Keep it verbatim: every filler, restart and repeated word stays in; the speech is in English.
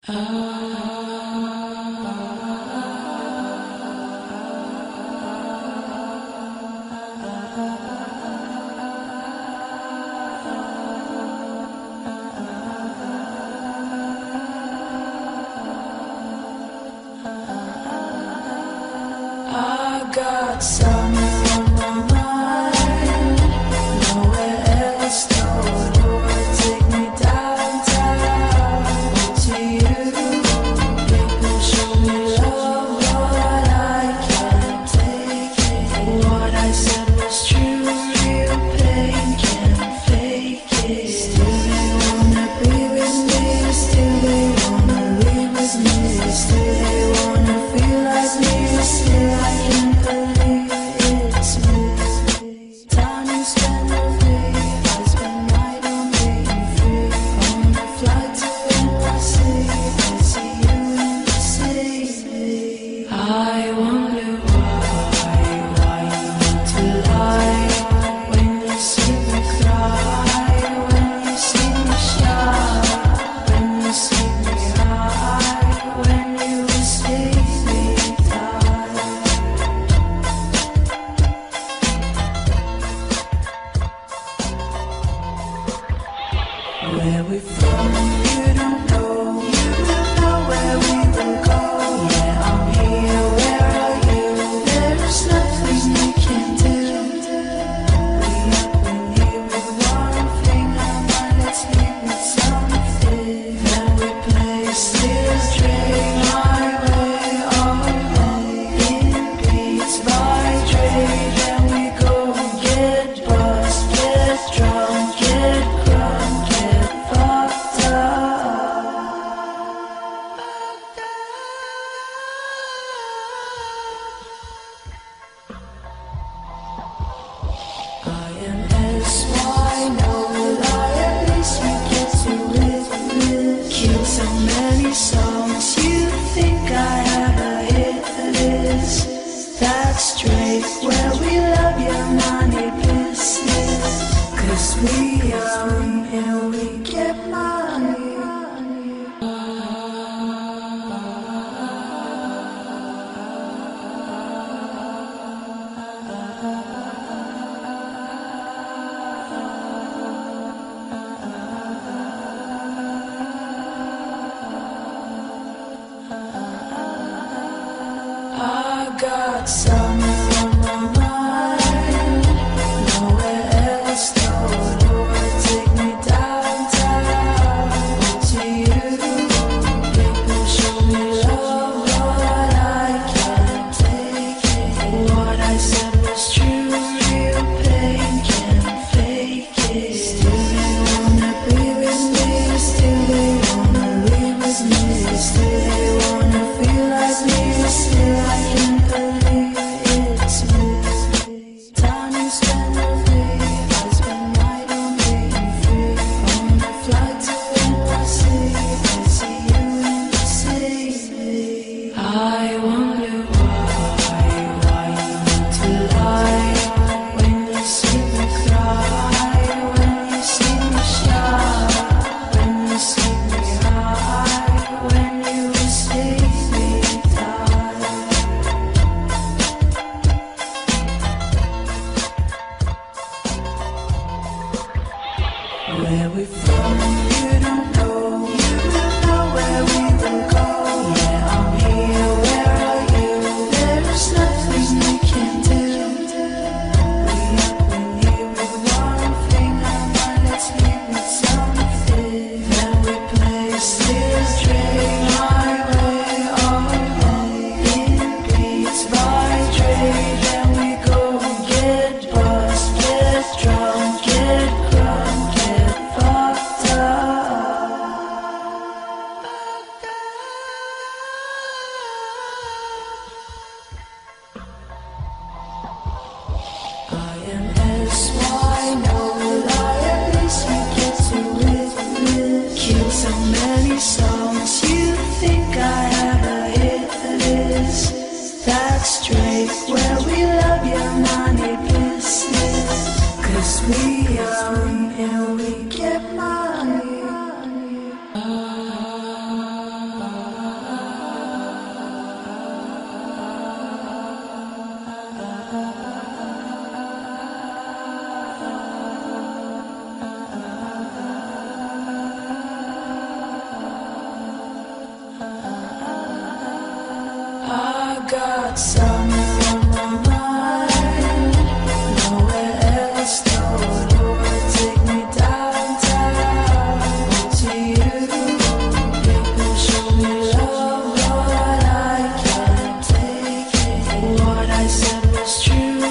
I got summer on my mind, nowhere else to go. Take me downtown to you. People show me love, but I can't take it. What I said was true, real pain can't fake it. Still they wanna be with me, still they wanna live with me, still they wanna feel like me, still I can't believe it's me. Time you spend with me, I spend night on being free. On the flight to N Y C, I see you in the sea. I wonder why, why you need to lie. When you see me cry, when you see me shy, when you see me high, when you see me die. Where we from, you don't know, you don't know where we will go. Yeah, I'm here, where are you? There's nothing we can do. We have been here with one thing, our mind, let's leave with something. Then we play still straight my way, our way. In beats by Dre, then we go get buzzed, get drunk, get crunk, get fucked up. I am S Y, no lie, at least we get to live with. Killed so many songs, you think I have a hit list. That's straight, where we love your money business. Cause we young and we get money. I got summer on my mind, nowhere else to go. Take me downtown to you. People show me love, but I can't take it. What I said was true, real pain can't fake it. Still they wanna be with me, still they wanna live with me, still they wanna feel like me, still I can't believe summer on my mind. Nowhere else, no, Lord, take me downtown to you. Baby, show me love, Lord, I can't take it. What I said was true.